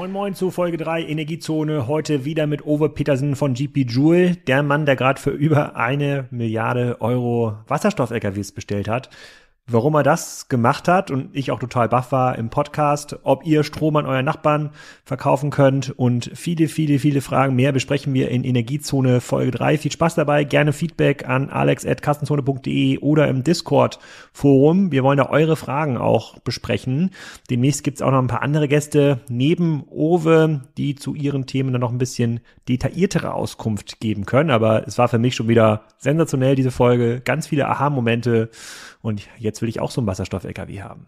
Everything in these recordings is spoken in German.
Moin Moin zu Folge 3 Energiezone, heute wieder mit Ove Petersen von GP Joule, der Mann, der gerade für über 1 Milliarde Euro Wasserstoff-LKWs bestellt hat. Warum er das gemacht hat und ich auch total baff war im Podcast, ob ihr Strom an euren Nachbarn verkaufen könnt und viele Fragen mehr besprechen wir in Energiezone Folge 3. Viel Spaß dabei, gerne Feedback an alex@kastenzone.de oder im Discord-Forum. Wir wollen da eure Fragen auch besprechen. Demnächst gibt's auch noch ein paar andere Gäste neben Ove, die zu ihren Themen dann noch ein bisschen detailliertere Auskunft geben können. Aber es war für mich schon wieder sensationell, diese Folge. Ganz viele Aha-Momente. Und jetzt will ich auch so einen Wasserstoff-LKW haben.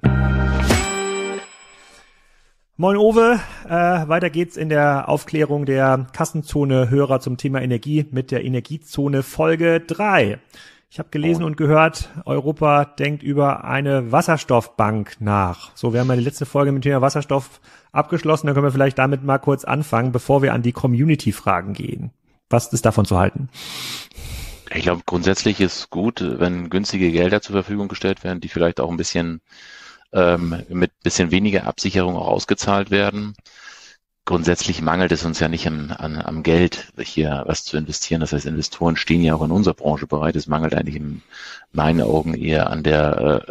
Moin Ove, weiter geht's in der Aufklärung der Kassenzone-Hörer zum Thema Energie mit der Energiezone Folge 3. Ich habe gelesen und gehört, Europa denkt über eine Wasserstoffbank nach. So, wir haben ja die letzte Folge mit dem Thema Wasserstoff abgeschlossen. Dann können wir vielleicht damit mal kurz anfangen, bevor wir an die Community-Fragen gehen. Was ist davon zu halten? Ich glaube, grundsätzlich ist gut, wenn günstige Gelder zur Verfügung gestellt werden, die vielleicht auch ein bisschen mit bisschen weniger Absicherung auch ausgezahlt werden. Grundsätzlich mangelt es uns ja nicht am Geld, hier was zu investieren. Das heißt, Investoren stehen ja auch in unserer Branche bereit. Es mangelt eigentlich in meinen Augen eher an der,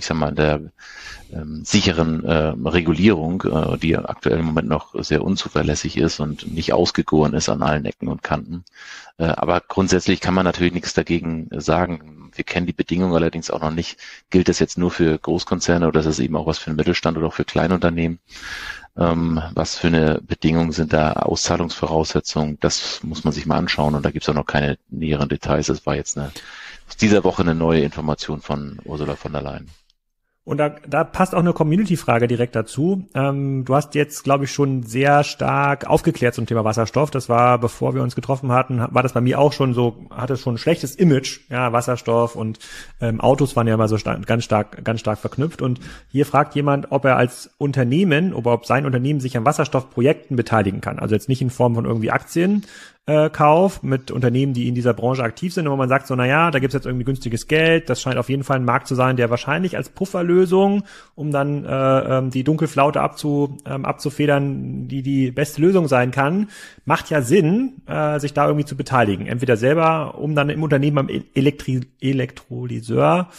sicheren Regulierung, die aktuell im Moment noch sehr unzuverlässig ist und nicht ausgegoren ist an allen Ecken und Kanten. Aber grundsätzlich kann man natürlich nichts dagegen sagen. Wir kennen die Bedingungen allerdings auch noch nicht. Gilt das jetzt nur für Großkonzerne oder ist das eben auch was für den Mittelstand oder auch für Kleinunternehmen? Was für eine Bedingungen sind da, Auszahlungsvoraussetzungen? Das muss man sich mal anschauen und da gibt es auch noch keine näheren Details. Das war jetzt aus dieser Woche eine neue Information von Ursula von der Leyen. Und da passt auch eine Community-Frage direkt dazu. Du hast jetzt, glaube ich, schon sehr stark aufgeklärt zum Thema Wasserstoff. Das war, bevor wir uns getroffen hatten, war das bei mir auch schon so, hatte schon ein schlechtes Image, ja, Wasserstoff und Autos waren ja immer so ganz stark verknüpft. Und hier fragt jemand, ob er als Unternehmen, ob sein Unternehmen sich an Wasserstoffprojekten beteiligen kann. Also jetzt nicht in Form von irgendwie Aktien, Kauf mit Unternehmen, die in dieser Branche aktiv sind, wo man sagt so, naja, da gibt's jetzt irgendwie günstiges Geld, das scheint auf jeden Fall ein Markt zu sein, der wahrscheinlich als Pufferlösung, um dann die Dunkelflaute abzufedern, die beste Lösung sein kann, macht ja Sinn, sich da irgendwie zu beteiligen. Entweder selber, um dann im Unternehmen am Elektrolyseur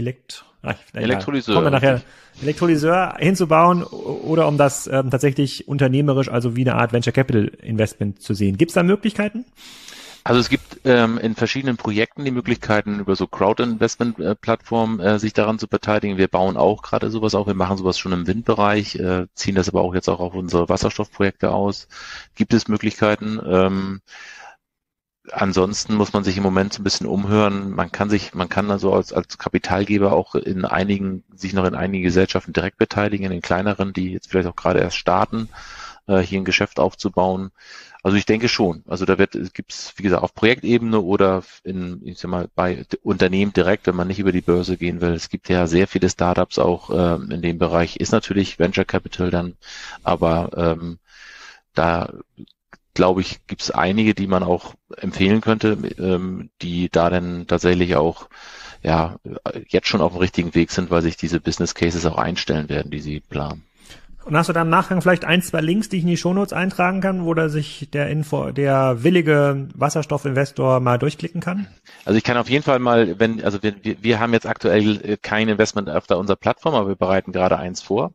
hinzubauen oder um das tatsächlich unternehmerisch, also wie eine Art Venture Capital Investment zu sehen. Gibt es da Möglichkeiten? Also es gibt in verschiedenen Projekten die Möglichkeiten, über so Crowd-Investment-Plattformen sich daran zu beteiligen. Wir bauen auch gerade sowas auf. Wir machen sowas schon im Windbereich, ziehen das aber auch jetzt auch auf unsere Wasserstoffprojekte aus. Gibt es Möglichkeiten? Ansonsten muss man sich im Moment so ein bisschen umhören. Man kann also als Kapitalgeber auch sich noch in einigen Gesellschaften direkt beteiligen, in den kleineren, die jetzt vielleicht auch gerade erst starten, hier ein Geschäft aufzubauen. Also ich denke schon. Also gibt's, wie gesagt, auf Projektebene oder bei Unternehmen direkt, wenn man nicht über die Börse gehen will. Es gibt ja sehr viele Startups auch in dem Bereich. Ist natürlich Venture Capital dann, aber da glaube ich, gibt es einige, die man auch empfehlen könnte, die da dann tatsächlich auch jetzt schon auf dem richtigen Weg sind, weil sich diese Business Cases auch einstellen werden, die sie planen. Und hast du da im Nachgang vielleicht 1, 2 Links, die ich in die Shownotes eintragen kann, wo da sich der willige Wasserstoffinvestor mal durchklicken kann? Also ich kann auf jeden Fall mal, wir haben jetzt aktuell kein Investment auf unserer Plattform, aber wir bereiten gerade eins vor.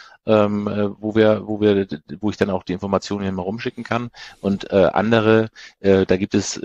Wo ich dann auch die Informationen hier mal rumschicken kann. Und andere, da gibt es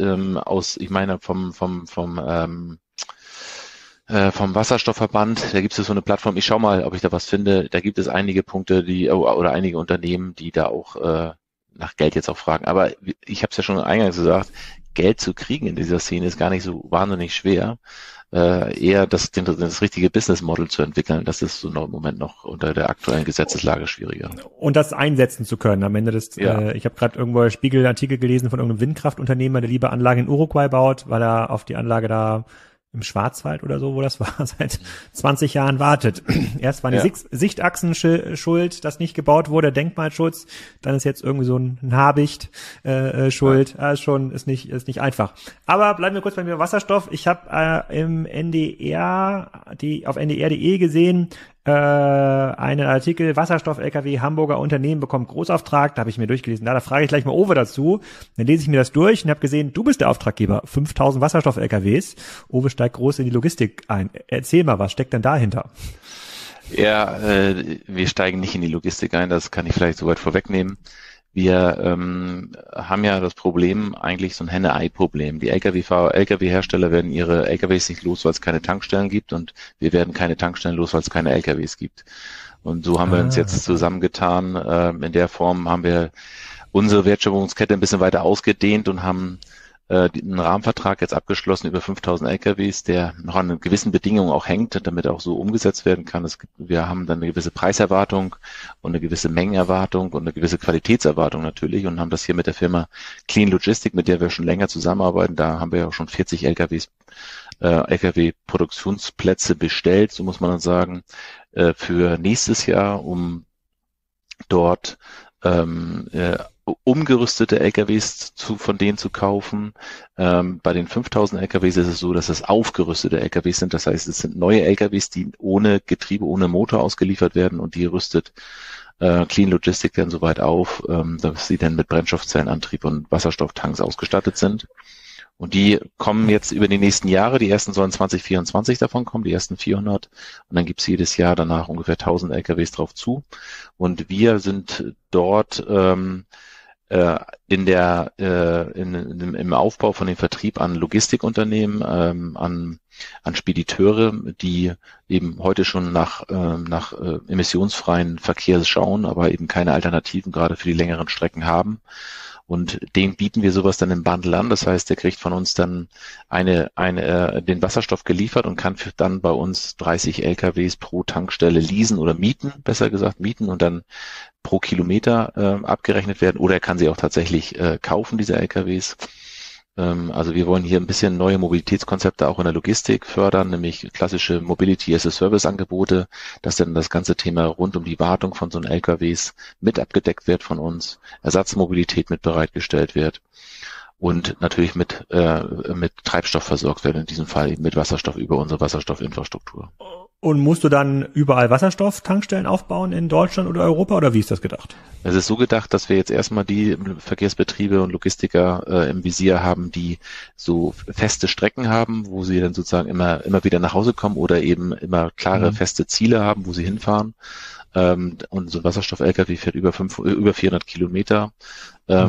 vom Wasserstoffverband, da gibt es so eine Plattform, ich schau mal, ob ich da was finde, da gibt es einige Punkte, oder einige Unternehmen, die da auch nach Geld jetzt auch fragen. Aber ich habe es ja schon eingangs gesagt, Geld zu kriegen in dieser Szene ist gar nicht so wahnsinnig schwer. Eher das richtige Business Model zu entwickeln, das ist so im Moment noch unter der aktuellen Gesetzeslage schwieriger. Und das einsetzen zu können am Ende ich habe gerade irgendwo Spiegel-Artikel gelesen von irgendeinem Windkraftunternehmer, der lieber Anlagen in Uruguay baut, weil er auf die Anlage da im Schwarzwald oder so, wo das war, seit 20 Jahren wartet. Erst war eine Sichtachsen schuld, das nicht gebaut wurde, Denkmalschutz, dann ist jetzt irgendwie so ein Habicht schuld. Ist nicht einfach. Aber bleiben wir kurz bei mir Wasserstoff. Ich habe im NDR auf ndr.de gesehen, einen Artikel, Wasserstoff-LKW, Hamburger Unternehmen bekommt Großauftrag, da habe ich mir durchgelesen. Da frage ich gleich mal Owe dazu. Dann lese ich mir das durch und habe gesehen, du bist der Auftraggeber, 5000 Wasserstoff-LKWs. Owe steigt groß in die Logistik ein. Erzähl mal, was steckt denn dahinter? Ja, wir steigen nicht in die Logistik ein, das kann ich vielleicht soweit vorwegnehmen. Wir haben ja das Problem, eigentlich so ein Henne-Ei-Problem. Die Lkw-Hersteller werden ihre Lkws nicht los, weil es keine Tankstellen gibt, und wir werden keine Tankstellen los, weil es keine Lkws gibt. Und so haben wir uns jetzt zusammengetan. In der Form haben wir unsere Wertschöpfungskette ein bisschen weiter ausgedehnt und haben einen Rahmenvertrag jetzt abgeschlossen über 5000 LKWs, der noch an gewissen Bedingungen auch hängt, damit er auch so umgesetzt werden kann. Wir haben dann eine gewisse Preiserwartung und eine gewisse Mengenerwartung und eine gewisse Qualitätserwartung natürlich, und haben das hier mit der Firma Clean Logistic, mit der wir schon länger zusammenarbeiten. Da haben wir ja auch schon 40 Lkw-Produktionsplätze bestellt, so muss man dann sagen, für nächstes Jahr, um dort umgerüstete LKWs von denen zu kaufen. Bei den 5000 LKWs ist es so, dass es aufgerüstete LKWs sind. Das heißt, es sind neue LKWs, die ohne Getriebe, ohne Motor ausgeliefert werden, und die rüstet Clean Logistic dann soweit auf, dass sie dann mit Brennstoffzellenantrieb und Wasserstofftanks ausgestattet sind. Und die kommen jetzt über die nächsten Jahre. Die ersten sollen 2024 davon kommen, die ersten 400. Und dann gibt's jedes Jahr danach ungefähr 1000 LKWs drauf zu. Und wir sind dort im Aufbau von dem Vertrieb an Logistikunternehmen, an Spediteure, die eben heute schon nach emissionsfreien Verkehr schauen, aber eben keine Alternativen gerade für die längeren Strecken haben. Und den bieten wir sowas dann im Bundle an. Das heißt, der kriegt von uns dann den Wasserstoff geliefert und kann dann bei uns 30 LKWs pro Tankstelle leasen oder mieten, besser gesagt mieten, und dann pro Kilometer abgerechnet werden. Oder er kann sie auch tatsächlich kaufen, diese LKWs. Also wir wollen hier ein bisschen neue Mobilitätskonzepte auch in der Logistik fördern, nämlich klassische Mobility-as-a-Service-Angebote, dass dann das ganze Thema rund um die Wartung von so einen LKWs mit abgedeckt wird von uns, Ersatzmobilität mit bereitgestellt wird und natürlich mit Treibstoff versorgt wird, in diesem Fall eben mit Wasserstoff über unsere Wasserstoffinfrastruktur. Und musst du dann überall Wasserstofftankstellen aufbauen in Deutschland oder Europa, oder wie ist das gedacht? Es ist so gedacht, dass wir jetzt erstmal die Verkehrsbetriebe und Logistiker im Visier haben, die so feste Strecken haben, wo sie dann sozusagen immer wieder nach Hause kommen oder eben immer klare, feste Ziele haben, wo sie hinfahren. Und so ein Wasserstoff-LKW fährt über 400 Kilometer. Da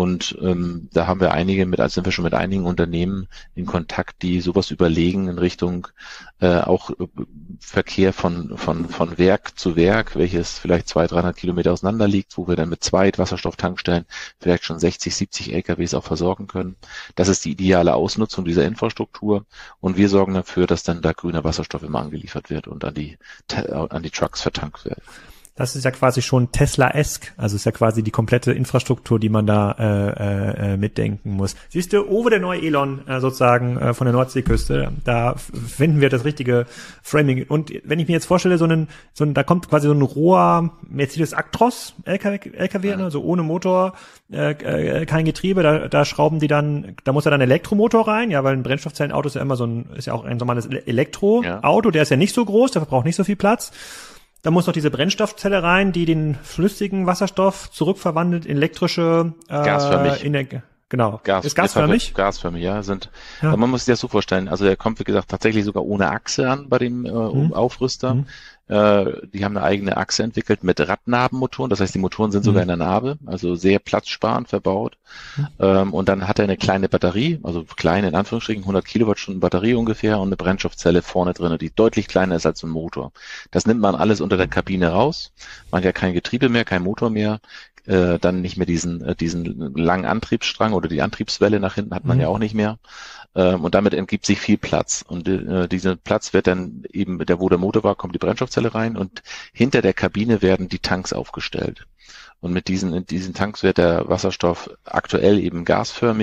haben wir sind wir schon mit einigen Unternehmen in Kontakt, die sowas überlegen in Richtung auch Verkehr von Werk zu Werk, welches vielleicht 200-300 Kilometer auseinander liegt, wo wir dann mit 2 Wasserstofftankstellen vielleicht schon 60, 70 LKWs auch versorgen können. Das ist die ideale Ausnutzung dieser Infrastruktur, und wir sorgen dafür, dass dann da grüner Wasserstoff immer angeliefert wird und an die Trucks vertankt wird. Das ist ja quasi schon Tesla-esk, also ist ja quasi die komplette Infrastruktur, die man da mitdenken muss. Siehst du, Owe, der neue Elon sozusagen von der Nordseeküste, da finden wir das richtige Framing. Und wenn ich mir jetzt vorstelle, da kommt quasi so ein roher Mercedes Actros LKW, also ohne Motor, kein Getriebe, da schrauben die dann, da muss ja dann Elektromotor rein, ja, weil ein Brennstoffzellenauto ist ja immer ist ja auch ein normales Elektroauto, der ist ja nicht so groß, der verbraucht nicht so viel Platz. Da muss noch diese Brennstoffzelle rein, die den flüssigen Wasserstoff zurückverwandelt in elektrische gasförmig. Genau. Ist gasförmig? Gasförmig, ja. Man muss sich das so vorstellen. Also er kommt, wie gesagt, tatsächlich sogar ohne Achse an bei dem Aufrüster. Die haben eine eigene Achse entwickelt mit Radnabenmotoren. Das heißt, die Motoren sind sogar in der Narbe, also sehr platzsparend verbaut. Und dann hat er eine kleine Batterie, also kleine in Anführungsstrichen, 100 Kilowattstunden Batterie ungefähr, und eine Brennstoffzelle vorne drin, die deutlich kleiner ist als ein Motor. Das nimmt man alles unter der Kabine raus. Man hat ja kein Getriebe mehr, kein Motor mehr. Dann nicht mehr diesen langen Antriebsstrang oder die Antriebswelle nach hinten hat man ja auch nicht mehr. Und damit entgibt sich viel Platz. Und dieser Platz wird dann eben, wo der Motor war, kommt die Brennstoffzelle rein, und hinter der Kabine werden die Tanks aufgestellt. Und in diesen Tanks wird der Wasserstoff aktuell eben gasförmig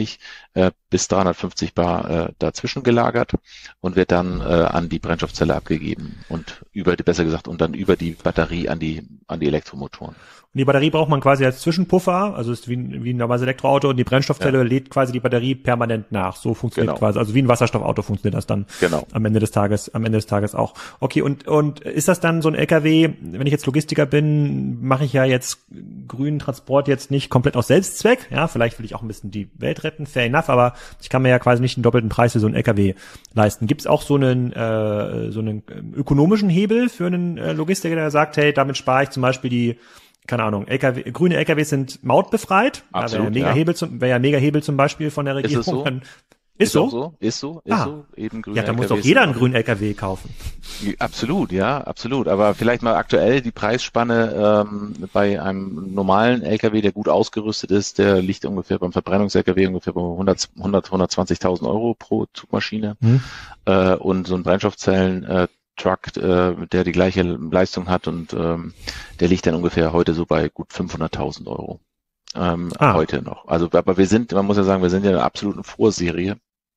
bis 350 Bar dazwischen gelagert und wird dann an die Brennstoffzelle abgegeben und und dann über die Batterie an die Elektromotoren. Und die Batterie braucht man quasi als Zwischenpuffer, also ist wie ein normales Elektroauto, und die Brennstoffzelle lädt quasi die Batterie permanent nach. So funktioniert quasi, also wie ein Wasserstoffauto funktioniert das dann am Ende des Tages auch. Okay, und ist das dann so ein LKW, wenn ich jetzt Logistiker bin, mache ich ja jetzt grünen Transport jetzt nicht komplett aus Selbstzweck, ja, vielleicht will ich auch ein bisschen die Welt retten, fair enough, aber ich kann mir ja quasi nicht den doppelten Preis für so einen LKW leisten. Gibt es auch so einen ökonomischen Hebel für einen Logistiker, der sagt, hey, damit spare ich zum Beispiel keine Ahnung, grüne LKWs sind mautbefreit. Absolut, wäre ja mega Hebel zum Beispiel von der Regierung. Ist so? Ist so. Eben grüne ja, da muss doch jeder einen grünen LKW kaufen. Absolut, ja, absolut. Aber vielleicht mal aktuell die Preisspanne bei einem normalen LKW, der gut ausgerüstet ist, der liegt ungefähr beim Verbrennungs-LKW ungefähr bei 120.000 Euro pro Zugmaschine. Und so ein Brennstoffzellen Truck, der die gleiche Leistung hat und der liegt dann ungefähr heute so bei gut 500.000 Euro. Heute noch. Also, aber man muss ja sagen, wir sind ja in einer absoluten Vorserie.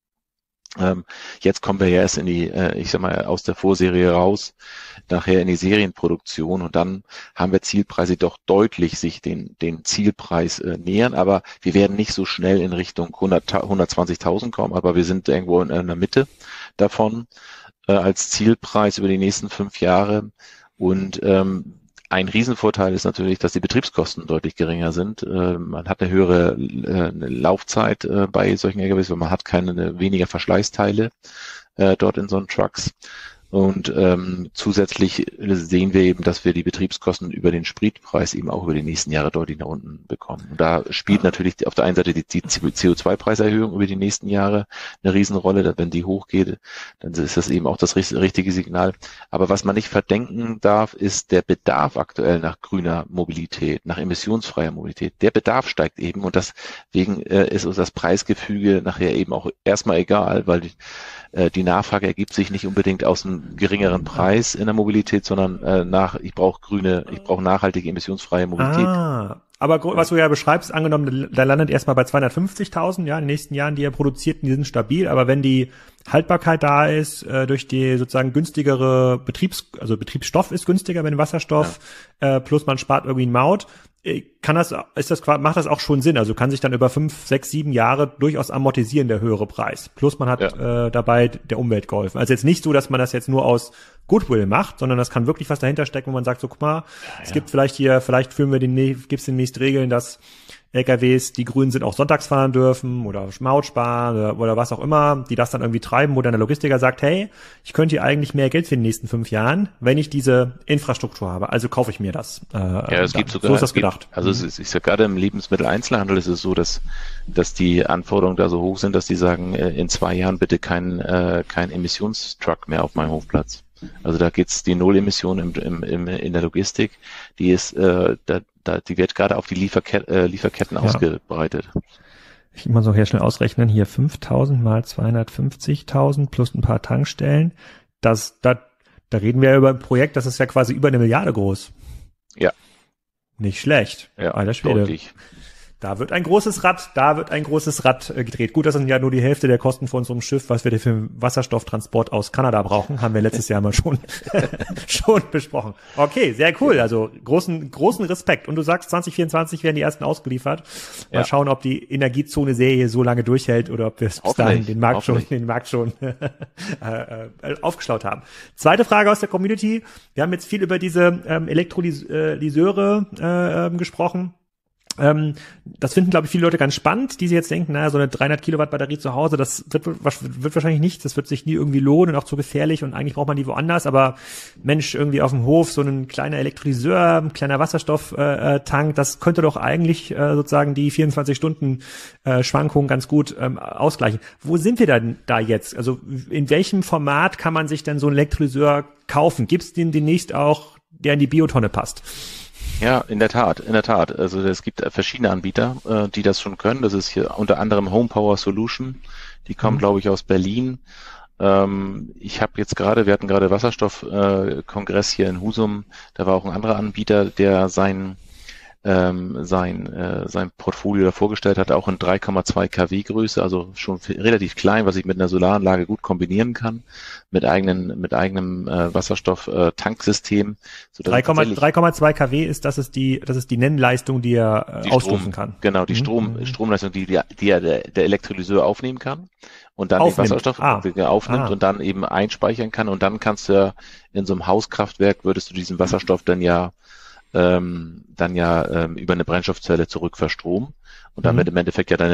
Jetzt kommen wir ja erst in die, aus der Vorserie raus, nachher in die Serienproduktion und dann haben wir Zielpreise, die doch deutlich sich den Zielpreis nähern, aber wir werden nicht so schnell in Richtung 120.000 kommen, aber wir sind irgendwo in der Mitte davon als Zielpreis über die nächsten 5 Jahre und ein Riesenvorteil ist natürlich, dass die Betriebskosten deutlich geringer sind. Man hat eine höhere Laufzeit bei solchen LKWs, weil man hat weniger Verschleißteile dort in so einen Trucks. Und zusätzlich sehen wir eben, dass wir die Betriebskosten über den Spritpreis eben auch über die nächsten Jahre deutlich nach unten bekommen. Und da spielt natürlich auf der einen Seite die CO2-Preiserhöhung über die nächsten Jahre eine Riesenrolle. Wenn die hochgeht, dann ist das eben auch das richtige Signal. Aber was man nicht verdenken darf, ist der Bedarf aktuell nach grüner Mobilität, nach emissionsfreier Mobilität. Der Bedarf steigt eben und deswegen ist uns das Preisgefüge nachher eben auch erstmal egal, weil die Nachfrage ergibt sich nicht unbedingt aus einem geringeren Preis in der Mobilität, sondern ich brauche nachhaltige, emissionsfreie Mobilität. Aber was du ja beschreibst, angenommen, da landet erstmal bei 250.000, ja, in den nächsten Jahren, die er produziert, die sind stabil, aber wenn die Haltbarkeit da ist, durch die sozusagen günstigere Betriebsstoff ist günstiger, wenn Wasserstoff, plus man spart irgendwie einen Maut, macht das auch schon Sinn, also kann sich dann über 5, 6, 7 Jahre durchaus amortisieren, der höhere Preis. Plus man hat dabei der Umwelt geholfen. Also jetzt nicht so, dass man das jetzt nur aus Goodwill macht, sondern das kann wirklich was dahinter stecken, wo man sagt, so guck mal, es gibt vielleicht gibt's demnächst Regeln, dass LKWs, die grün sind, auch sonntags fahren dürfen oder Maut sparen oder was auch immer, die das dann irgendwie treiben, wo dann der Logistiker sagt, hey, ich könnte hier eigentlich mehr Geld für die nächsten 5 Jahren, wenn ich diese Infrastruktur habe. Also kaufe ich mir das. Es gibt sogar, so ist das gedacht. Also es ist ja gerade im Lebensmitteleinzelhandel ist es so, dass die Anforderungen da so hoch sind, dass die sagen, in 2 Jahren bitte kein Emissionstruck mehr auf meinem Hofplatz. Also da geht's die Nullemission in der Logistik, die ist die wird gerade auf die Lieferketten ausgebreitet. Ich muss auch hier schnell ausrechnen, hier 5.000 mal 250.000 plus ein paar Tankstellen. Da reden wir ja über ein Projekt, das ist ja quasi über 1 Milliarde groß. Ja. Nicht schlecht. Ja, alter Schwede. Deutlich. Da wird ein großes Rad gedreht. Gut, das sind ja nur die Hälfte der Kosten von unserem Schiff, was wir für den Wasserstofftransport aus Kanada brauchen, haben wir letztes Jahr mal schon besprochen. Okay, sehr cool. Also großen Respekt. Und du sagst, 2024 werden die ersten ausgeliefert. Mal schauen, ob die Energiezone-Serie so lange durchhält oder ob wir bis dahin den Markt schon aufgeschlaut haben. Zweite Frage aus der Community. Wir haben jetzt viel über diese Elektrolyseure gesprochen. Das finden, glaube ich, viele Leute ganz spannend, die sich jetzt denken, so eine 300 Kilowatt Batterie zu Hause, das wird wahrscheinlich nichts, das wird sich nie irgendwie lohnen und auch zu gefährlich und eigentlich braucht man die woanders, aber Mensch, irgendwie auf dem Hof so ein kleiner Elektrolyseur, ein kleiner Wasserstofftank, das könnte doch eigentlich sozusagen die 24-Stunden-Schwankungen ganz gut ausgleichen. Wo sind wir denn da jetzt? Also in welchem Format kann man sich denn so einen Elektrolyseur kaufen? Gibt's den demnächst auch, der in die Biotonne passt? Ja, in der Tat. Also es gibt verschiedene Anbieter, die das schon können. Das ist hier unter anderem Home Power Solution. Die kommen, glaube ich, aus Berlin. Wir hatten gerade Wasserstoffkongress hier in Husum. Da war auch ein anderer Anbieter, der sein sein Portfolio da vorgestellt hat, auch in 3,2 kW Größe, also schon relativ klein, was ich mit einer Solaranlage gut kombinieren kann, mit eigenem Wasserstoff-Tanksystem. 3,2 kW das ist die Nennleistung, die er ausstoßen kann. Genau, die Stromleistung, die der Elektrolyseur aufnehmen kann und dann den Wasserstoff aufnimmt und dann eben einspeichern kann, und dann kannst du ja in so einem Hauskraftwerk, würdest du diesen Wasserstoff dann ja über eine Brennstoffzelle zurückverstromen und damit im Endeffekt ja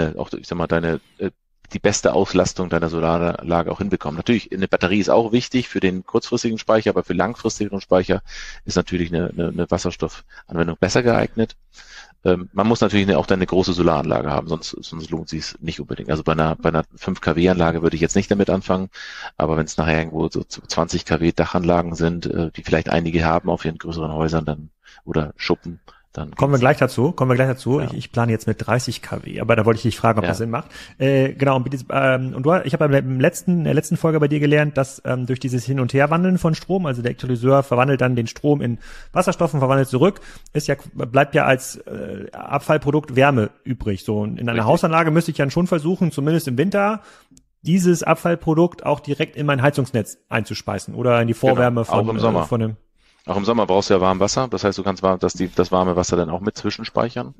die beste Auslastung deiner Solaranlage auch hinbekommen. Natürlich, eine Batterie ist auch wichtig für den kurzfristigen Speicher, aber für langfristigen Speicher ist natürlich eine Wasserstoffanwendung besser geeignet. Man muss natürlich auch eine große Solaranlage haben, sonst lohnt sich es nicht unbedingt. Also bei einer 5 kW Anlage würde ich jetzt nicht damit anfangen, aber wenn es nachher irgendwo so 20 kW Dachanlagen sind, die vielleicht einige haben auf ihren größeren Häusern dann oder Schuppen, dann kommen wir gleich dazu. Ja. Ich plane jetzt mit 30 kW, aber da wollte ich dich fragen, ob das Sinn macht. Genau, ich habe in der letzten Folge bei dir gelernt, dass durch dieses Hin- und Herwandeln von Strom, also der Elektrolyseur verwandelt dann den Strom in Wasserstoff und verwandelt zurück, bleibt ja als Abfallprodukt Wärme übrig. So in einer Hausanlage müsste ich dann schon versuchen, zumindest im Winter, dieses Abfallprodukt auch direkt in mein Heizungsnetz einzuspeisen oder in die Vorwärme auch im Sommer. Auch im Sommer brauchst du ja warmes Wasser, das heißt, du kannst das warme Wasser dann auch mit zwischenspeichern.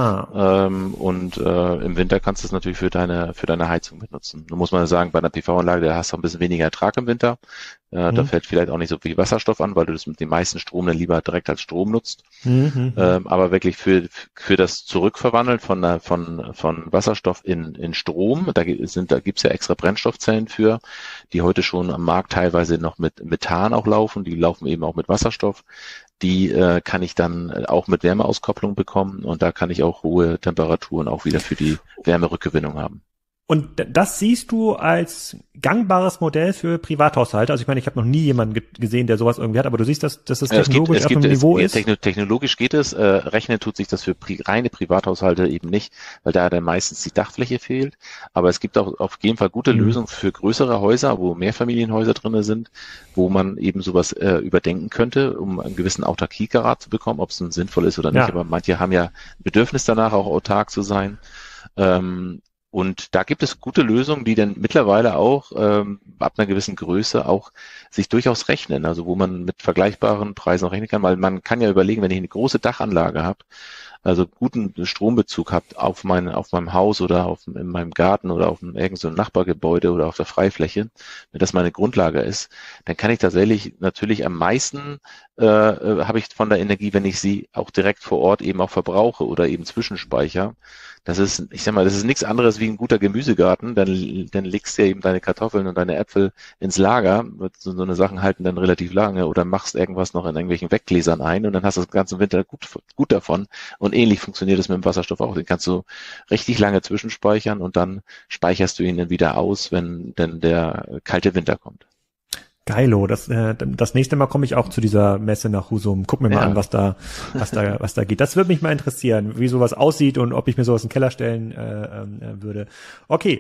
Und im Winter kannst du es natürlich für deine Heizung benutzen. Nun muss man sagen, bei einer PV-Anlage, da hast du ein bisschen weniger Ertrag im Winter. Da fällt vielleicht auch nicht so viel Wasserstoff an, weil du das mit dem meisten Strom dann lieber direkt als Strom nutzt. Aber wirklich für das Zurückverwandeln von Wasserstoff in Strom, da gibt's ja extra Brennstoffzellen für, die heute schon am Markt teilweise noch mit Methan auch laufen, die laufen eben auch mit Wasserstoff. Die kann ich dann auch mit Wärmeauskopplung bekommen, und da kann ich auch hohe Temperaturen auch wieder für die Wärmerückgewinnung haben. Und das siehst du als gangbares Modell für Privathaushalte? Also ich meine, ich habe noch nie jemanden gesehen, der sowas irgendwie hat, aber du siehst, dass das technologisch auf einem Niveau ist? Technologisch geht es. Rechnen tut sich das für reine Privathaushalte eben nicht, weil da dann meistens die Dachfläche fehlt. Aber es gibt auch auf jeden Fall gute Lösungen für größere Häuser, wo Mehrfamilienhäuser drinne sind, wo man eben sowas überdenken könnte, um einen gewissen Autarkiegrad zu bekommen, ob es nun sinnvoll ist oder nicht. Aber manche haben ja Bedürfnis danach, auch autark zu sein. Und da gibt es gute Lösungen, die dann mittlerweile auch ab einer gewissen Größe auch sich durchaus rechnen, also wo man mit vergleichbaren Preisen auch rechnen kann, weil man kann ja überlegen, wenn ich eine große Dachanlage habe, also guten Strombezug habt auf meinem Haus oder in meinem Garten oder auf irgendeinem so Nachbargebäude oder auf der Freifläche, wenn das meine Grundlage ist, dann kann ich tatsächlich natürlich am meisten habe ich von der Energie, wenn ich sie auch direkt vor Ort eben auch verbrauche oder eben zwischenspeicher. Das ist nichts anderes wie ein guter Gemüsegarten. Dann legst du ja eben deine Kartoffeln und deine Äpfel ins Lager. So eine Sachen halten dann relativ lange, oder machst irgendwas noch in irgendwelchen Weggläsern ein, und dann hast du das ganze Winter gut davon. Und ähnlich funktioniert es mit dem Wasserstoff auch. Den kannst du richtig lange zwischenspeichern, und dann speicherst du ihn dann wieder aus, wenn denn der kalte Winter kommt. Geilo, das nächste Mal komme ich auch zu dieser Messe nach Husum. Guck mir mal an, was da geht. Das würde mich mal interessieren, wie sowas aussieht und ob ich mir sowas in den Keller stellen würde. Okay,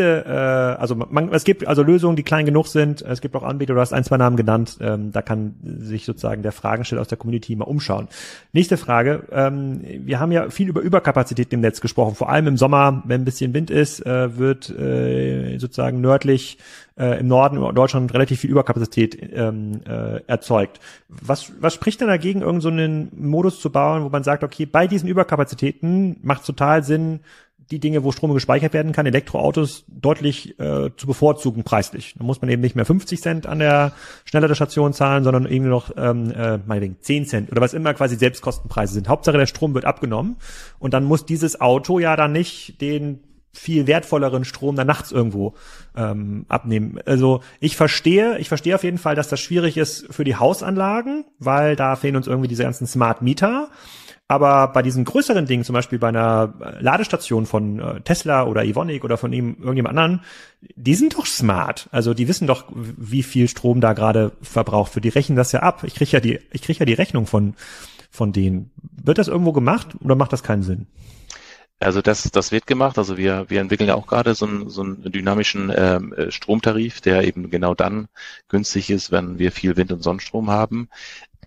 es gibt also Lösungen, die klein genug sind. Es gibt auch Anbieter, du hast 1, 2 Namen genannt. Da kann sich sozusagen der Fragensteller aus der Community mal umschauen. Nächste Frage. Wir haben ja viel über Überkapazität im Netz gesprochen. Vor allem im Sommer, wenn ein bisschen Wind ist, wird sozusagen nördlich im Norden Deutschland relativ viel Überkapazität erzeugt. Was spricht denn dagegen, irgend so einen Modus zu bauen, wo man sagt, okay, bei diesen Überkapazitäten macht es total Sinn, die Dinge, wo Strom gespeichert werden kann, Elektroautos deutlich zu bevorzugen preislich. Da muss man eben nicht mehr 50 Cent an der Schnellladestation zahlen, sondern irgendwie noch meinetwegen 10 Cent oder was immer quasi Selbstkostenpreise sind. Hauptsache der Strom wird abgenommen, und dann muss dieses Auto ja dann nicht den viel wertvolleren Strom dann nachts irgendwo abnehmen. Also ich verstehe auf jeden Fall, dass das schwierig ist für die Hausanlagen, weil da fehlen uns irgendwie diese ganzen Smart Meter. Aber bei diesen größeren Dingen, zum Beispiel bei einer Ladestation von Tesla oder Evonik oder von irgendjemand anderen, die sind doch smart. Also die wissen doch, wie viel Strom da gerade verbraucht wird. Die rechnen das ja ab. Ich krieg ja die Rechnung von denen. Wird das irgendwo gemacht oder macht das keinen Sinn? Also das wird gemacht. Also wir entwickeln ja auch gerade so einen dynamischen Stromtarif, der eben genau dann günstig ist, wenn wir viel Wind- und Sonnenstrom haben.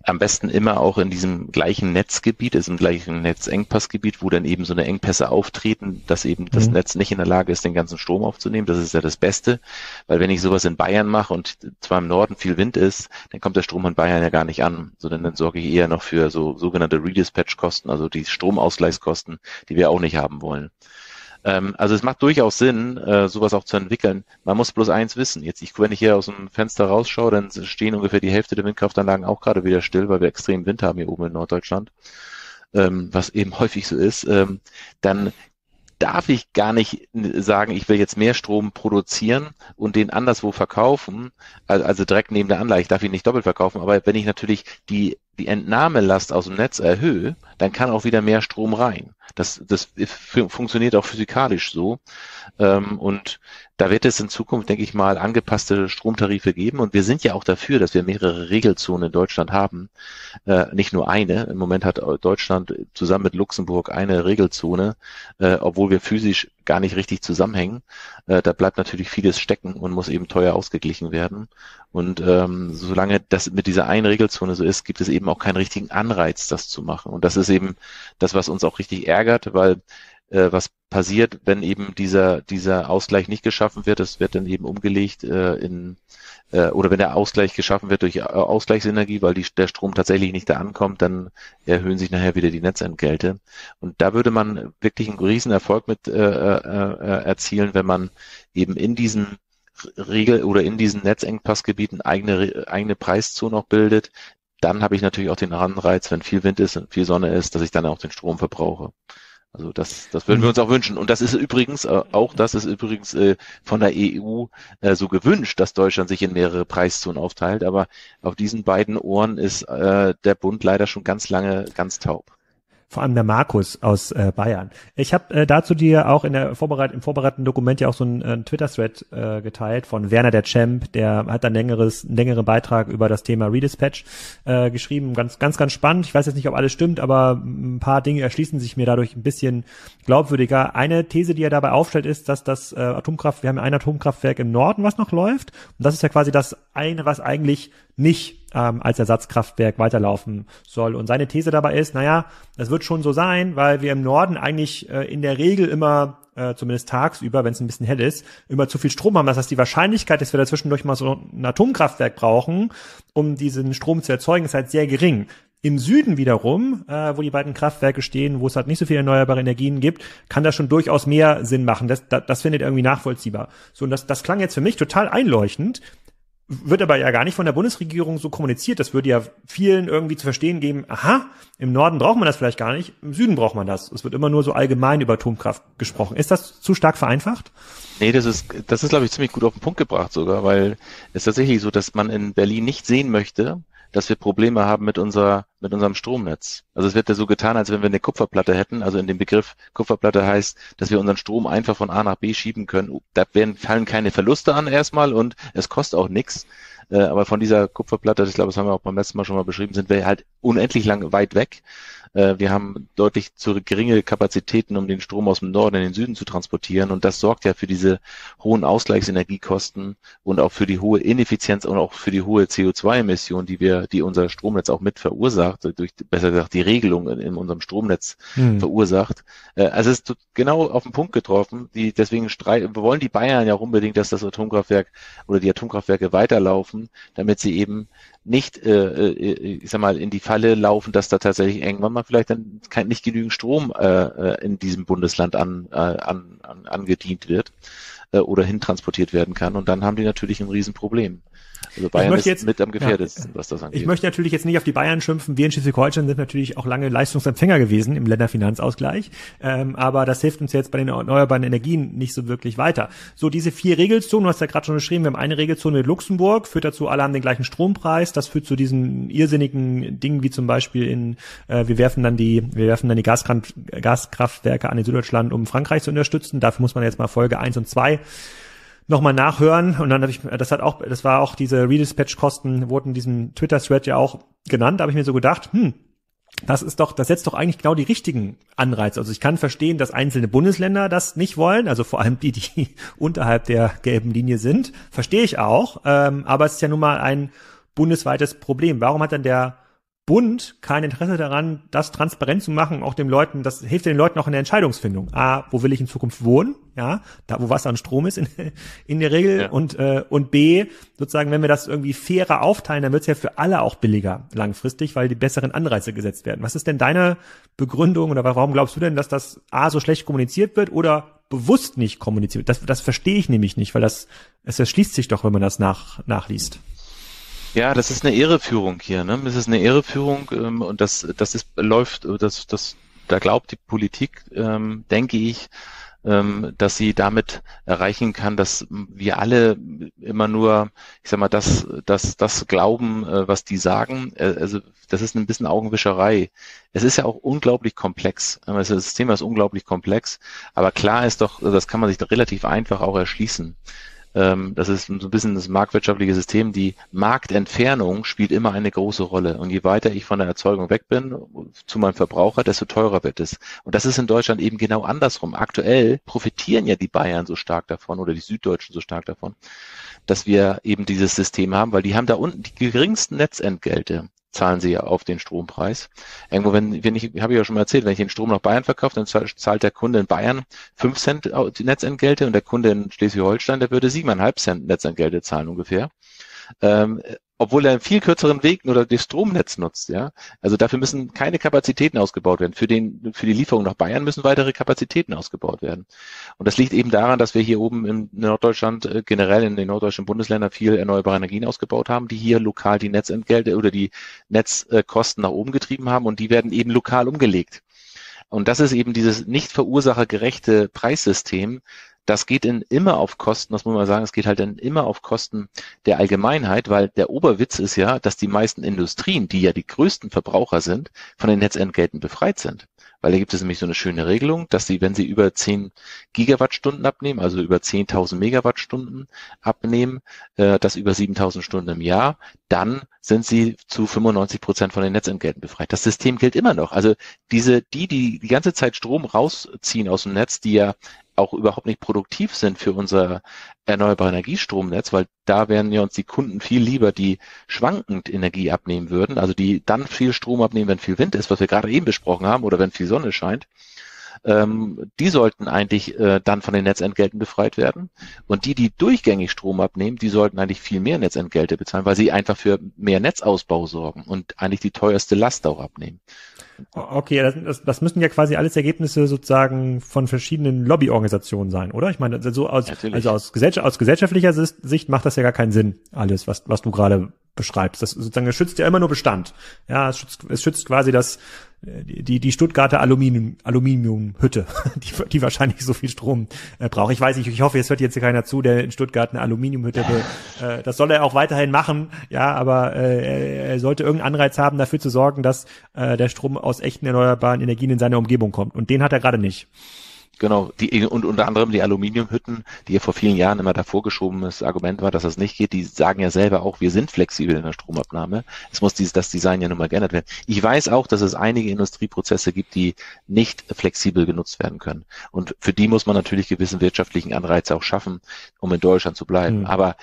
am besten immer auch in diesem gleichen Netzgebiet, ist im gleichen Netzengpassgebiet, wo dann eben so eine Engpässe auftreten, dass eben das Netz nicht in der Lage ist, den ganzen Strom aufzunehmen. Das ist ja das Beste, weil wenn ich sowas in Bayern mache und zwar im Norden viel Wind ist, dann kommt der Strom in Bayern ja gar nicht an, sondern dann sorge ich eher noch für so sogenannte Redispatch-Kosten, also die Stromausgleichskosten, die wir auch nicht haben wollen. Also es macht durchaus Sinn, sowas auch zu entwickeln. Man muss bloß eins wissen. Wenn ich hier aus dem Fenster rausschaue, dann stehen ungefähr die Hälfte der Windkraftanlagen auch gerade wieder still, weil wir extrem Wind haben hier oben in Norddeutschland, was eben häufig so ist. Dann darf ich gar nicht sagen, ich will jetzt mehr Strom produzieren und den anderswo verkaufen, also direkt neben der Anlage. Ich darf ihn nicht doppelt verkaufen, aber wenn ich natürlich die Entnahmelast aus dem Netz erhöhe, dann kann auch wieder mehr Strom rein. Das funktioniert auch physikalisch so. Und da wird es in Zukunft, denke ich mal, angepasste Stromtarife geben. Und wir sind ja auch dafür, dass wir mehrere Regelzonen in Deutschland haben. Nicht nur eine. Im Moment hat Deutschland zusammen mit Luxemburg eine Regelzone, obwohl wir physisch gar nicht richtig zusammenhängen. Da bleibt natürlich vieles stecken und muss eben teuer ausgeglichen werden. Und solange das mit dieser einen Regelzone so ist, gibt es eben auch keinen richtigen Anreiz, das zu machen. Und das ist eben das, was uns auch richtig ärgert, weil was passiert, wenn eben dieser Ausgleich nicht geschaffen wird, das wird dann eben umgelegt oder wenn der Ausgleich geschaffen wird durch Ausgleichsenergie, weil der Strom tatsächlich nicht da ankommt, dann erhöhen sich nachher wieder die Netzentgelte. Und da würde man wirklich einen riesen Erfolg mit erzielen, wenn man eben in diesen in diesen Netzengpassgebieten eigene Preiszone auch bildet. Dann habe ich natürlich auch den Anreiz, wenn viel Wind ist und viel Sonne ist, dass ich dann auch den Strom verbrauche. Also das würden wir uns auch wünschen. Und das ist übrigens von der EU so gewünscht, dass Deutschland sich in mehrere Preiszonen aufteilt. Aber auf diesen beiden Ohren ist der Bund leider schon ganz lange ganz taub. Vor allem der Markus aus Bayern. Ich habe dazu dir auch im vorbereitenden Dokument ja auch so einen Twitter-Thread geteilt von Werner der Champ, der hat einen längeren Beitrag über das Thema Redispatch geschrieben. Ganz spannend. Ich weiß jetzt nicht, ob alles stimmt, aber ein paar Dinge erschließen sich mir dadurch ein bisschen glaubwürdiger. Eine These, die er dabei aufstellt, ist, dass wir haben ein Atomkraftwerk im Norden, was noch läuft. Und das ist ja quasi das eine, was eigentlich nicht als Ersatzkraftwerk weiterlaufen soll. Und seine These dabei ist, das wird schon so sein, weil wir im Norden eigentlich in der Regel immer, zumindest tagsüber, wenn es ein bisschen hell ist, immer zu viel Strom haben. Das heißt, die Wahrscheinlichkeit, dass wir da zwischendurch mal so ein Atomkraftwerk brauchen, um diesen Strom zu erzeugen, ist halt sehr gering. Im Süden wiederum, wo die beiden Kraftwerke stehen, wo es halt nicht so viele erneuerbare Energien gibt, kann das schon durchaus mehr Sinn machen. Das findet irgendwie nachvollziehbar. So, und das klang jetzt für mich total einleuchtend. Wird aber ja gar nicht von der Bundesregierung so kommuniziert. Das würde ja vielen irgendwie zu verstehen geben, aha, im Norden braucht man das vielleicht gar nicht, im Süden braucht man das. Es wird immer nur so allgemein über Atomkraft gesprochen. Ist das zu stark vereinfacht? Nee, das ist, glaube ich, ziemlich gut auf den Punkt gebracht sogar, weil es ist tatsächlich so, dass man in Berlin nicht sehen möchte, dass wir Probleme haben mit unserem Stromnetz. Also es wird ja so getan, als wenn wir eine Kupferplatte hätten. Also in dem Begriff Kupferplatte heißt, dass wir unseren Strom einfach von A nach B schieben können. Da fallen keine Verluste an erstmal und es kostet auch nichts. Aber von dieser Kupferplatte, ich glaube, das haben wir auch beim letzten Mal schon mal beschrieben, sind wir halt unendlich lang weit weg. Wir haben deutlich zu geringe Kapazitäten, um den Strom aus dem Norden in den Süden zu transportieren. Und das sorgt ja für diese hohen Ausgleichsenergiekosten und auch für die hohe Ineffizienz und auch für die hohe CO2-Emission, die unser Stromnetz auch mit verursacht, besser gesagt, die Regelung in unserem Stromnetz verursacht. Also es ist genau auf den Punkt getroffen. Deswegen wollen die Bayern ja auch unbedingt, dass das Atomkraftwerk oder die Atomkraftwerke weiterlaufen, damit sie eben nicht, in die Falle laufen, dass da tatsächlich irgendwann mal vielleicht dann nicht genügend Strom in diesem Bundesland angedient wird oder hintransportiert werden kann. Und dann haben die natürlich ein Riesenproblem. Also Bayern ist jetzt mit am gefährdesten, was das angeht. Ich möchte natürlich jetzt nicht auf die Bayern schimpfen. Wir in Schleswig-Holstein sind natürlich auch lange Leistungsempfänger gewesen im Länderfinanzausgleich. Aber das hilft uns jetzt bei den erneuerbaren Energien nicht so wirklich weiter. So, diese 4 Regelzonen, du hast ja gerade schon geschrieben, wir haben eine Regelzone mit Luxemburg, führt dazu, alle haben den gleichen Strompreis. Das führt zu diesen irrsinnigen Dingen wie zum Beispiel wir werfen dann die Gaskraftwerke an in Süddeutschland, um Frankreich zu unterstützen. Dafür muss man jetzt mal Folge 1 und 2 nochmal nachhören. Und dann das war auch diese Redispatch-Kosten, wurden in diesem Twitter-Thread ja auch genannt. Da habe ich mir so gedacht, das setzt doch eigentlich genau die richtigen Anreize. Also ich kann verstehen, dass einzelne Bundesländer das nicht wollen, also vor allem die unterhalb der gelben Linie sind. Verstehe ich auch. Aber es ist ja nun mal ein bundesweites Problem. Warum hat dann der Bund kein Interesse daran, das transparent zu machen, auch den Leuten, das hilft den Leuten auch in der Entscheidungsfindung. A, wo will ich in Zukunft wohnen? Ja, da wo Wasser und Strom ist in der Regel. Ja. Und B, sozusagen, wenn wir das irgendwie fairer aufteilen, dann wird es ja für alle auch billiger langfristig, weil die besseren Anreize gesetzt werden. Was ist denn deine Begründung oder warum glaubst du denn, dass das A, so schlecht kommuniziert wird oder bewusst nicht kommuniziert wird? Das verstehe ich nämlich nicht, weil es erschließt sich doch, wenn man das nachliest. Ja, das ist eine Irreführung hier, ne? Das ist eine Irreführung, und da glaubt die Politik, denke ich, dass sie damit erreichen kann, dass wir alle immer nur, ich sag mal, das glauben, was die sagen. Also das ist ein bisschen Augenwischerei. Es ist ja auch unglaublich komplex. Also das Thema ist unglaublich komplex, aber klar ist doch, das kann man sich doch relativ einfach auch erschließen. Das ist so ein bisschen das marktwirtschaftliche System. Die Marktentfernung spielt immer eine große Rolle. Und je weiter ich von der Erzeugung weg bin zu meinem Verbraucher, desto teurer wird es. Und das ist in Deutschland eben genau andersrum. Aktuell profitieren ja die Bayern so stark davon oder die Süddeutschen so stark davon, dass wir eben dieses System haben, weil die haben da unten die geringsten Netzentgelte. Zahlen sie ja auf den Strompreis. Irgendwo, wenn ich, habe ich ja schon mal erzählt, wenn ich den Strom nach Bayern verkaufe, dann zahlt der Kunde in Bayern 5 Cent die Netzentgelte und der Kunde in Schleswig-Holstein, der würde 7,5 Cent Netzentgelte zahlen ungefähr. Obwohl er einen viel kürzeren Weg oder das Stromnetz nutzt, ja. Also dafür müssen keine Kapazitäten ausgebaut werden. Für die Lieferung nach Bayern müssen weitere Kapazitäten ausgebaut werden. Und das liegt eben daran, dass wir hier oben in Norddeutschland, generell in den norddeutschen Bundesländern viel erneuerbare Energien ausgebaut haben, die hier lokal die Netzentgelte oder die Netzkosten nach oben getrieben haben und die werden eben lokal umgelegt. Und das ist eben dieses nicht verursachergerechte Preissystem. Das geht immer auf Kosten, das muss man sagen, es geht halt dann immer auf Kosten der Allgemeinheit, weil der Oberwitz ist ja, dass die meisten Industrien, die ja die größten Verbraucher sind, von den Netzentgelten befreit sind. Weil da gibt es nämlich so eine schöne Regelung, dass sie, wenn sie über 10 Gigawattstunden abnehmen, also über 10.000 Megawattstunden abnehmen, das über 7.000 Stunden im Jahr, dann sind sie zu 95% von den Netzentgelten befreit. Das System gilt immer noch. Also die ganze Zeit Strom rausziehen aus dem Netz, die ja auch überhaupt nicht produktiv sind für unser erneuerbare Energiestromnetz, weil da wären ja uns die Kunden viel lieber, die schwankend Energie abnehmen würden, also die dann viel Strom abnehmen, wenn viel Wind ist, was wir gerade eben besprochen haben, oder wenn viel Sonne scheint. Die sollten eigentlich dann von den Netzentgelten befreit werden. Und die durchgängig Strom abnehmen, die sollten eigentlich viel mehr Netzentgelte bezahlen, weil sie einfach für mehr Netzausbau sorgen und eigentlich die teuerste Last auch abnehmen. Okay, das müssen ja quasi alles Ergebnisse sozusagen von verschiedenen Lobbyorganisationen sein, oder? Ich meine, aus gesellschaftlicher Sicht macht das ja gar keinen Sinn, alles, was du gerade beschreibst. Das sozusagen, es schützt ja immer nur Bestand. Ja, es schützt quasi die Stuttgarter Aluminiumhütte, die wahrscheinlich so viel Strom braucht. Ich weiß nicht, ich hoffe, es hört jetzt hier keiner zu, der in Stuttgart eine Aluminiumhütte will. Das soll er auch weiterhin machen, ja, aber er sollte irgendeinen Anreiz haben, dafür zu sorgen, dass der Strom aus echten erneuerbaren Energien in seine Umgebung kommt. Und den hat er gerade nicht. Genau, und unter anderem die Aluminiumhütten, die ja vor vielen Jahren immer davor geschobenes Argument war, dass das nicht geht, die sagen ja selber auch, wir sind flexibel in der Stromabnahme. Es muss das Design ja nun mal geändert werden. Ich weiß auch, dass es einige Industrieprozesse gibt, die nicht flexibel genutzt werden können. Und für die muss man natürlich gewissen wirtschaftlichen Anreize auch schaffen, um in Deutschland zu bleiben. Aber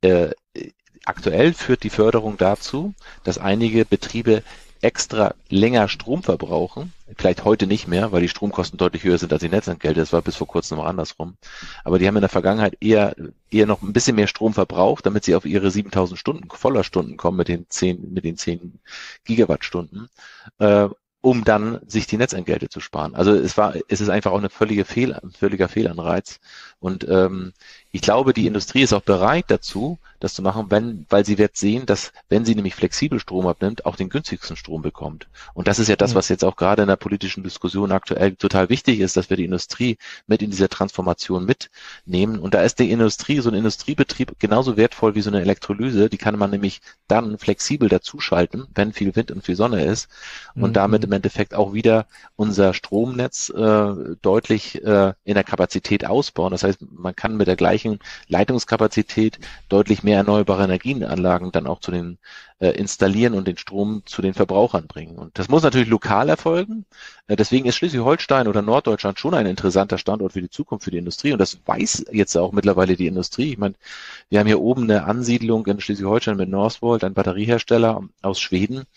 aktuell führt die Förderung dazu, dass einige Betriebe extra länger Strom verbrauchen, vielleicht heute nicht mehr, weil die Stromkosten deutlich höher sind als die Netzentgelte, das war bis vor kurzem noch andersrum, aber die haben in der Vergangenheit eher noch ein bisschen mehr Strom verbraucht, damit sie auf ihre 7.000 Stunden, Vollerstunden kommen mit den 10 Gigawattstunden, um dann sich die Netzentgelte zu sparen. Also es ist einfach auch ein völliger Fehlanreiz und ich glaube, die Industrie ist auch bereit dazu, das zu machen, weil sie wird sehen, dass, wenn sie nämlich flexibel Strom abnimmt, auch den günstigsten Strom bekommt. Und das ist ja das, was jetzt auch gerade in der politischen Diskussion aktuell total wichtig ist, dass wir die Industrie mit in dieser Transformation mitnehmen. Und da ist die Industrie, so ein Industriebetrieb genauso wertvoll wie so eine Elektrolyse. Die kann man nämlich dann flexibel dazuschalten, wenn viel Wind und viel Sonne ist. Und damit im Endeffekt auch wieder unser Stromnetz deutlich in der Kapazität ausbauen. Das heißt, man kann mit der gleichen Leitungskapazität deutlich mehr erneuerbare Energienanlagen dann auch zu den installieren und den Strom zu den Verbrauchern bringen. Und das muss natürlich lokal erfolgen. Deswegen ist Schleswig-Holstein oder Norddeutschland schon ein interessanter Standort für die Zukunft, für die Industrie. Und das weiß jetzt auch mittlerweile die Industrie. Ich meine, wir haben hier oben eine Ansiedlung in Schleswig-Holstein mit Northvolt, ein Batteriehersteller aus Schweden,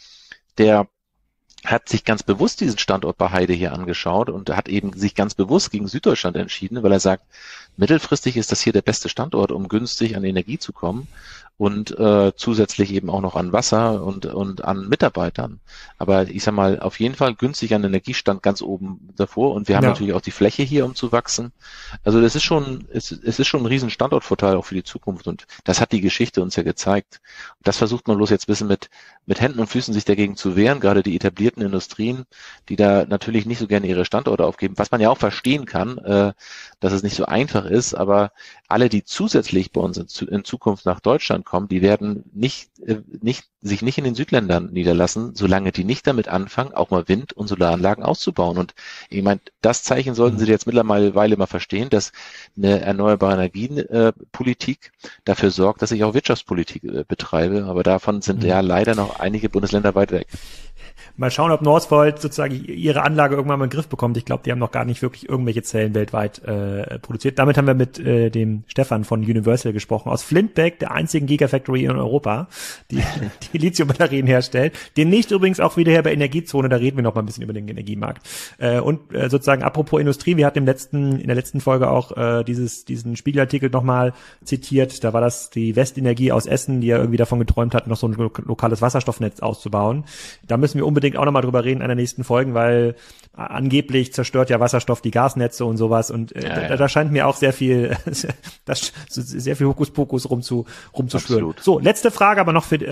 der hat sich ganz bewusst diesen Standort bei Heide hier angeschaut und hat eben sich ganz bewusst gegen Süddeutschland entschieden, weil er sagt, mittelfristig ist das hier der beste Standort, um günstig an Energie zu kommen und zusätzlich eben auch noch an Wasser und an Mitarbeitern. Aber ich sag mal, auf jeden Fall günstig an Energie stand ganz oben davor und wir haben natürlich auch die Fläche hier, um zu wachsen. Also das ist schon, es ist schon ein riesen Standortvorteil auch für die Zukunft und das hat die Geschichte uns ja gezeigt. Und das versucht man bloß jetzt ein bisschen mit Händen und Füßen sich dagegen zu wehren, gerade die etablierten Industrien, die da natürlich nicht so gerne ihre Standorte aufgeben, was man ja auch verstehen kann, dass es nicht so einfach ist, aber alle, die zusätzlich bei uns in Zukunft nach Deutschland kommen, die werden sich nicht in den Südländern niederlassen, solange die nicht damit anfangen, auch mal Wind- und Solaranlagen auszubauen. Und ich meine, das Zeichen sollten Sie jetzt mittlerweile mal verstehen, dass eine erneuerbare Energienpolitik dafür sorgt, dass ich auch Wirtschaftspolitik betreibe. Aber davon sind ja leider noch einige Bundesländer weit weg. Mal schauen, ob Northvolt sozusagen ihre Anlage irgendwann mal in den Griff bekommt. Ich glaube, die haben noch gar nicht wirklich irgendwelche Zellen weltweit produziert. Damit haben wir mit dem Stefan von Universal gesprochen, aus Flintbeck, der einzigen Gigafactory in Europa, die Lithium-Batterien herstellt. Demnächst übrigens auch wieder her bei Energiezone, da reden wir noch mal ein bisschen über den Energiemarkt. Und sozusagen apropos Industrie, wir hatten in der letzten Folge auch diesen Spiegelartikel nochmal zitiert. Da war das die Westenergie aus Essen, die ja irgendwie davon geträumt hat, noch so ein lokales Wasserstoffnetz auszubauen. Da müssen wir unbedingt auch nochmal drüber reden in einer nächsten Folgen, weil angeblich zerstört ja Wasserstoff die Gasnetze und sowas und da scheint mir auch sehr viel Hokuspokus rumzuschwören. So, letzte Frage aber noch für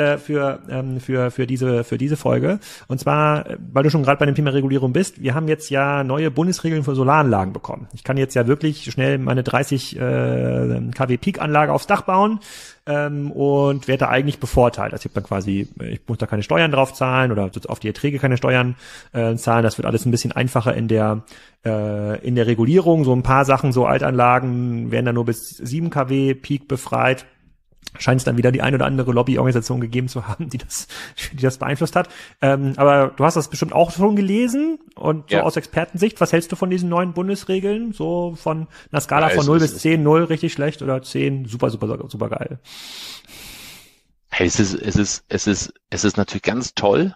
diese Folge, und zwar, weil du schon gerade bei dem Thema Regulierung bist, wir haben jetzt ja neue Bundesregeln für Solaranlagen bekommen. Ich kann jetzt ja wirklich schnell meine 30 kW Peak-Anlage aufs Dach bauen und werde da eigentlich bevorteilt. Also ich muss da keine Steuern drauf zahlen oder auf die Erträge keine Steuern zahlen. Das wird alles ein bisschen einfacher in der Regulierung. So ein paar Sachen, so Altanlagen werden dann nur bis 7 kW Peak befreit. Scheint es dann wieder die ein oder andere Lobbyorganisation gegeben zu haben, die das beeinflusst hat. Aber du hast das bestimmt auch schon gelesen und so aus Expertensicht, was hältst du von diesen neuen Bundesregeln? So von einer Skala von 0 bis 10, 0 richtig schlecht oder 10 super, super, super geil? Hey, es ist natürlich ganz toll,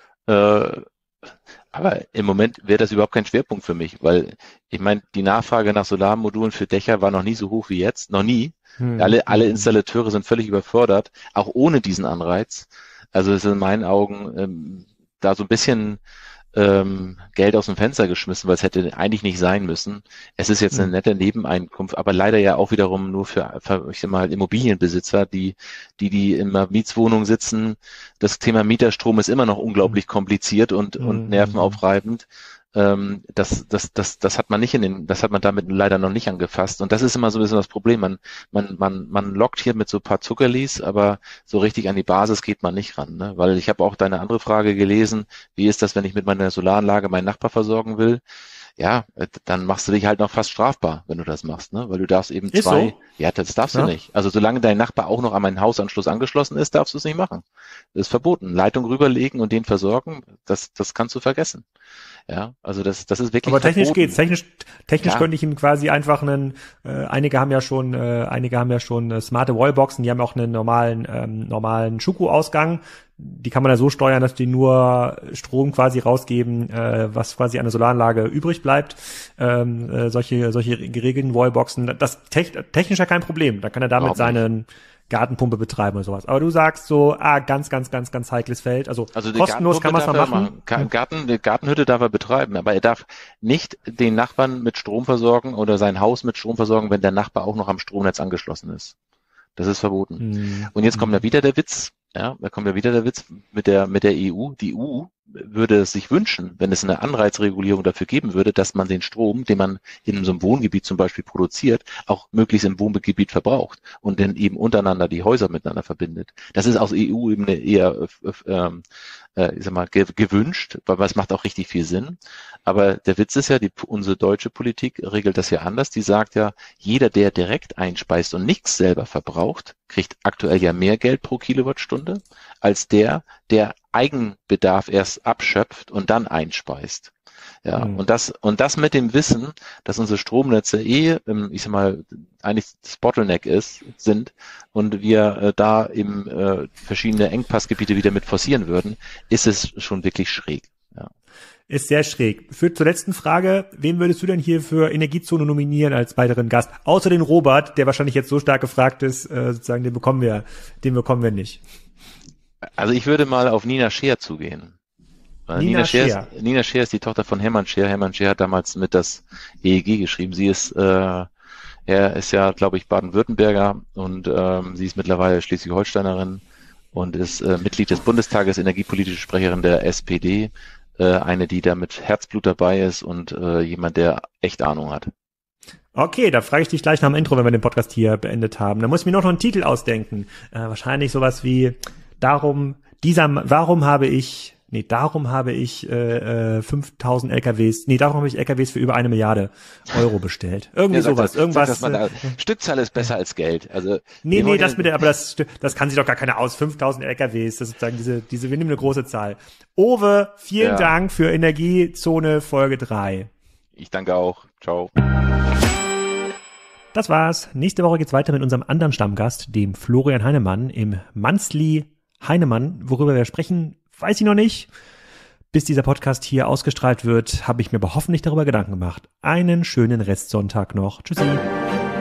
aber im Moment wäre das überhaupt kein Schwerpunkt für mich, weil ich meine, die Nachfrage nach Solarmodulen für Dächer war noch nie so hoch wie jetzt, noch nie. Alle Installateure sind völlig überfordert, auch ohne diesen Anreiz. Also es ist in meinen Augen da so ein bisschen Geld aus dem Fenster geschmissen, weil es hätte eigentlich nicht sein müssen. Es ist jetzt eine nette Nebeneinkunft, aber leider ja auch wiederum nur für ich sag mal, Immobilienbesitzer, die in einer Mietswohnung sitzen. Das Thema Mieterstrom ist immer noch unglaublich kompliziert und nervenaufreibend. Das hat man damit leider noch nicht angefasst. Und das ist immer so ein bisschen das Problem. Man lockt hier mit so ein paar Zuckerlis, aber so richtig an die Basis geht man nicht ran, ne? Weil ich habe auch deine andere Frage gelesen. Wie ist das, wenn ich mit meiner Solaranlage meinen Nachbar versorgen will? Ja, dann machst du dich halt noch fast strafbar, wenn du das machst, ne? Weil du darfst eben ist so? Ja, das darfst du nicht. Also solange dein Nachbar auch noch an meinen Hausanschluss angeschlossen ist, darfst du es nicht machen. Das ist verboten. Leitung rüberlegen und den versorgen, das kannst du vergessen. Ja, also das ist wirklich. Aber technisch verboten. Technisch könnte ich ihm quasi einfach einige haben ja schon smarte Wallboxen, die haben auch einen normalen Schuko-Ausgang. Die kann man ja so steuern, dass die nur Strom quasi rausgeben, was quasi an der Solaranlage übrig bleibt. Solche geregelten Wallboxen, das technisch ja kein Problem. Da kann er damit seinen Gartenpumpe betreiben oder sowas. Aber du sagst so, ganz, ganz, ganz, ganz heikles Feld. Also kostenlos kann man es mal machen. Die Gartenhütte darf er betreiben, aber er darf nicht den Nachbarn mit Strom versorgen oder sein Haus mit Strom versorgen, wenn der Nachbar auch noch am Stromnetz angeschlossen ist. Das ist verboten. Und jetzt kommt da wieder der Witz. Ja, da kommt ja wieder der Witz mit der EU. Die EU würde es sich wünschen, wenn es eine Anreizregulierung dafür geben würde, dass man den Strom, den man in so einem Wohngebiet zum Beispiel produziert, auch möglichst im Wohngebiet verbraucht und dann eben untereinander die Häuser miteinander verbindet. Das ist aus EU-Ebene eher gewünscht, weil es macht auch richtig viel Sinn. Aber der Witz ist ja, unsere deutsche Politik regelt das ja anders. Die sagt ja, jeder, der direkt einspeist und nichts selber verbraucht, kriegt aktuell ja mehr Geld pro Kilowattstunde als der Eigenbedarf erst abschöpft und dann einspeist. Ja, und das mit dem Wissen, dass unsere Stromnetze ich sag mal, eigentlich das Bottleneck sind und wir da eben verschiedene Engpassgebiete wieder mit forcieren würden, ist es schon wirklich schräg. Ja. Ist sehr schräg. Führt zur letzten Frage. Wen würdest du denn hier für Energiezone nominieren als weiteren Gast? Außer den Robert, der wahrscheinlich jetzt so stark gefragt ist, sozusagen, den bekommen wir nicht. Also ich würde mal auf Nina Scheer zugehen. Nina Scheer ist die Tochter von Hermann Scheer. Hermann Scheer hat damals mit das EEG geschrieben. Er ist ja, glaube ich, Baden-Württemberger und sie ist mittlerweile Schleswig-Holsteinerin und ist Mitglied des Bundestages, energiepolitische Sprecherin der SPD. Eine, die da mit Herzblut dabei ist und jemand, der echt Ahnung hat. Okay, da frage ich dich gleich nach dem Intro, wenn wir den Podcast hier beendet haben. Da muss ich mir noch einen Titel ausdenken. Wahrscheinlich sowas wie darum habe ich 5000 LKWs, darum habe ich LKWs für über 1 Milliarde Euro bestellt. Irgendwie sowas. Stückzahl ist besser als Geld. Also das kann sich doch gar keiner aus. 5000 LKWs, das ist sozusagen wir nehmen eine große Zahl. Owe, vielen Dank für Energiezone Folge 3. Ich danke auch. Ciao. Das war's. Nächste Woche geht's weiter mit unserem anderen Stammgast, dem Florian Heinemann im Monthly Heinemann. Worüber wir sprechen, weiß ich noch nicht. Bis dieser Podcast hier ausgestrahlt wird, habe ich mir aber hoffentlich darüber Gedanken gemacht. Einen schönen Restsonntag noch. Tschüssi.